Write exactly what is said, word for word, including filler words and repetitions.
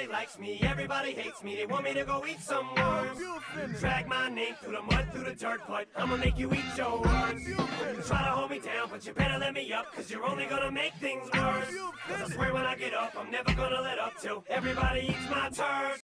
likes me, everybody hates me. They want me to go eat some worms. Drag my name through the mud, through the dirt, but I'ma make you eat your words. Try to hold me down, but you better let me up, cause you're only gonna make things worse. Cause I swear when I get up, I'm never gonna let up till everybody eats my turds.